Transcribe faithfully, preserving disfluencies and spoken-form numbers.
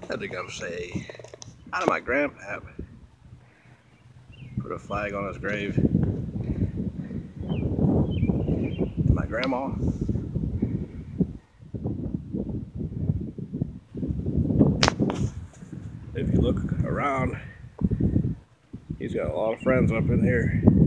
Had to come say hi to my grandpa. Put a flag on his grave. My grandma. If you look around, he's got a lot of friends up in here.